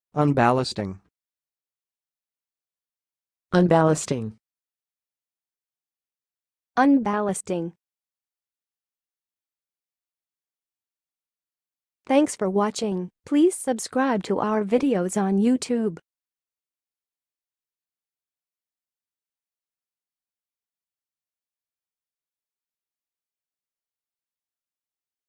unballasting, unballasting, unballasting. Thanks for watching. Please subscribe to our videos on YouTube.